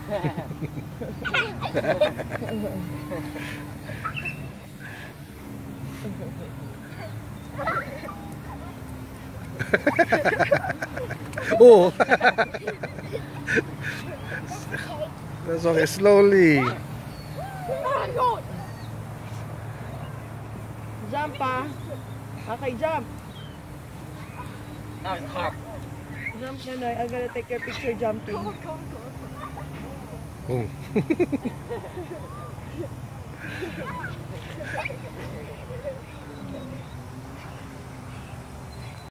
Oh. That's okay, slowly. Jump pa. Okay, jump. Jump na, Noy. I'm gonna take your picture jumping. Oh.